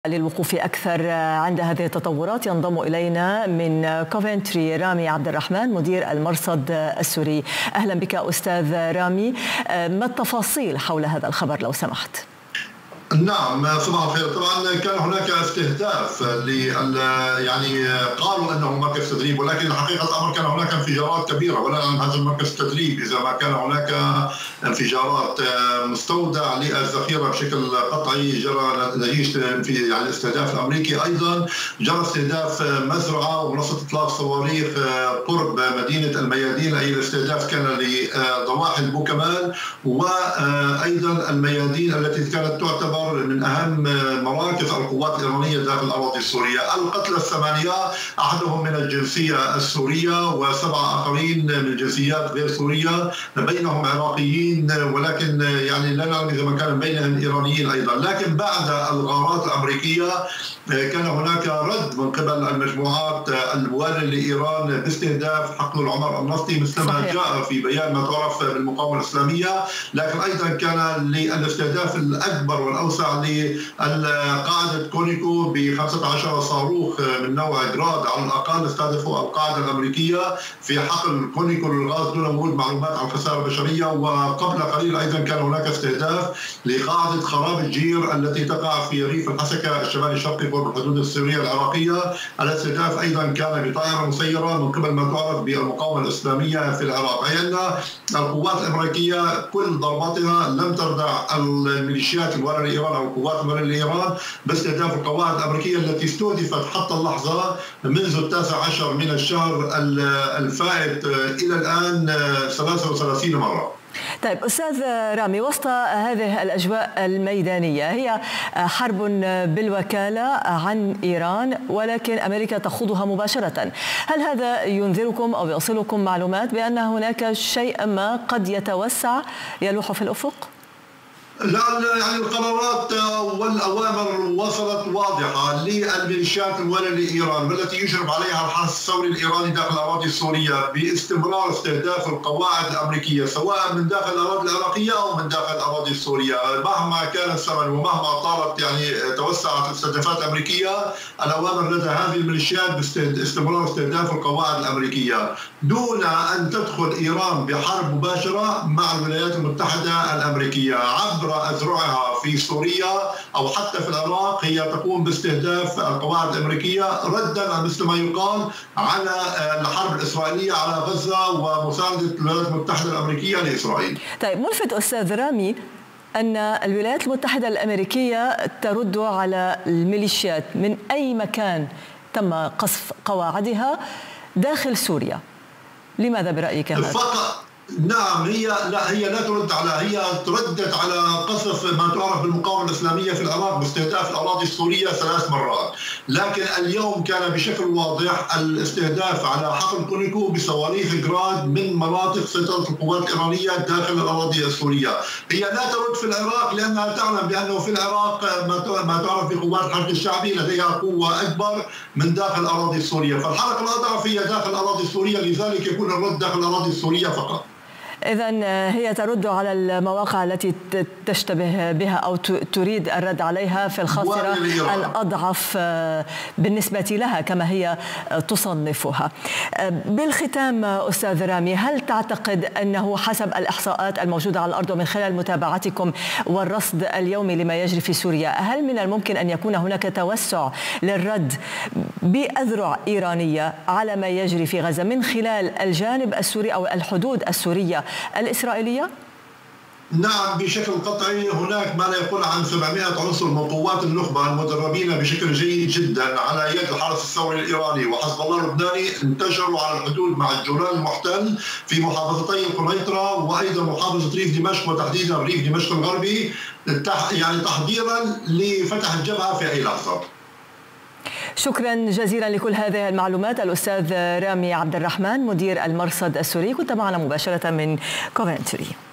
للوقوف أكثر عند هذه التطورات ينضم إلينا من كوفنتري رامي عبد الرحمن مدير المرصد السوري. أهلا بك أستاذ رامي، ما التفاصيل حول هذا الخبر لو سمحت؟ نعم، صباح الخير. طبعا كان هناك استهداف يعني قالوا انه مركز تدريب، ولكن حقيقه الامر كان هناك انفجارات كبيره، ولا عن هذا المركز التدريب اذا ما كان هناك انفجارات مستودع للذخيره بشكل قطعي جرى نتيجه في يعني الاستهداف الامريكي. ايضا جرى استهداف مزرعه ومنصه اطلاق صواريخ قرب مدينه الميادين، اي الاستهداف كان لضواحي بوكمال وايضا الميادين التي كانت تعتبر من أهم مراكز القوات الإيرانية داخل الأراضي السورية. القتلى 8 أحدهم من الجنسية السورية و7 آخرين من جنسيات غير سورية، بينهم عراقيين، ولكن يعني لا نعلم إذا ما كان بينهم إيرانيين أيضا. لكن بعد الغارات الأمريكية كان هناك رد من قبل المجموعات الموالية لإيران باستهداف حقل العمر النفطي مثلما جاء في بيان ما تعرف بالمقاومة الإسلامية، لكن أيضا كان للاستهداف الأكبر والأوسع لقاعدة كونيكو ب 15 صاروخ من نوع جراد على الأقل استهدفوا القاعدة الأمريكية في حقل كونيكو للغاز دون وجود معلومات عن خسائر بشرية. وقبل قليل أيضا كان هناك استهداف لقاعدة خراب الجير التي تقع في ريف الحسكة الشمالي الشرقي قرب الحدود السورية العراقية. الاستهداف أيضا كان بطائرة مسيرة من قبل ما تعرف بالمقاومة الإسلامية في العراق، أي أن القوات الأمريكية كل ضرباتها لم تردع الميليشيات الوالية لإيران أو القوات الوالية لإيران باستهداف القواعد الأمريكية التي استهدفت حتى اللحظة منذ 19 من الشهر الفائت إلى الآن 33 مرة. طيب أستاذ رامي، وسط هذه الأجواء الميدانية هي حرب بالوكالة عن إيران، ولكن أمريكا تخوضها مباشرة. هل هذا ينذركم أو يصلكم معلومات بأن هناك شيء ما قد يتوسع يلوح في الأفق؟ لا، يعني القرارات والأوامر وصلت واضحة للميليشيات الوالية لإيران والتي يشرف عليها الحرس الثوري الإيراني داخل الأراضي السورية باستمرار استهداف القواعد الأمريكية سواء من داخل الأراضي العراقية أو من داخل الأراضي السورية مهما كان الثمن ومهما طالت يعني توسعت الاستهدافات الأمريكية. الأوامر لدى هذه الميليشيات باستمرار استهداف القواعد الأمريكية دون أن تدخل إيران بحرب مباشرة مع الولايات المتحدة الأمريكية عبر أذرعها في سوريا أو حتى في العراق. هي تقوم باستهداف القواعد الأمريكية ردا مثل ما يقال على الحرب الإسرائيلية على غزة ومساندة الولايات المتحدة الأمريكية لإسرائيل. طيب، ملفت أستاذ رامي أن الولايات المتحدة الأمريكية ترد على الميليشيات من أي مكان تم قصف قواعدها داخل سوريا. لماذا برأيك هذا؟ نعم، هي لا ترد على، هي تردد على قصف ما تعرف بالمقاومة الإسلامية في العراق باستهداف الأراضي السورية 3 مرات، لكن اليوم كان بشكل واضح الاستهداف على حقل كونيكو بصواريخ جراد من مناطق سيطرة القوات الإيرانية داخل الأراضي السورية. هي لا ترد في العراق لأنها تعلم بأنه في العراق ما تعرف بقوات الحشد الشعبي لديها قوة أكبر من داخل الأراضي السورية، فالحلقة الأضعف هي داخل الأراضي السورية، لذلك يكون الرد داخل الأراضي السورية فقط. إذن هي ترد على المواقع التي تشتبه بها أو تريد الرد عليها في الخاصرة الأضعف بالنسبة لها كما هي تصنفها. بالختام أستاذ رامي، هل تعتقد أنه حسب الإحصاءات الموجودة على الأرض ومن خلال متابعتكم والرصد اليومي لما يجري في سوريا، هل من الممكن أن يكون هناك توسع للرد بأذرع إيرانية على ما يجري في غزة من خلال الجانب السوري أو الحدود السورية الإسرائيلية؟ نعم، بشكل قطعي هناك ما لا يقل عن 700 عنصر من قوات النخبة المدربين بشكل جيد جدا على يد الحرس الثوري الإيراني وحزب الله اللبناني انتشروا على الحدود مع الجولان المحتل في محافظتي القنيطرة وأيضا محافظة ريف دمشق وتحديدا ريف دمشق الغربي، يعني تحضيرا لفتح الجبهة في أي لحظة. شكرا جزيلا لكل هذه المعلومات الأستاذ رامي عبد الرحمن مدير المرصد السوري، كنت معنا مباشرة من كوفنتري.